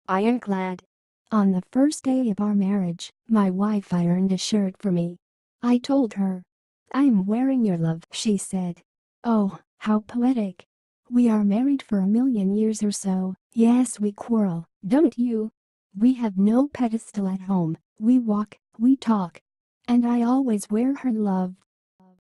Ironclad. On the first day of our marriage, my wife ironed a shirt for me. I told her, "I'm wearing your love," she said. Oh, how poetic. We are married for a million years or so. Yes, we quarrel, don't you? We have no pedestal at home. We walk, we talk. And I always wear her love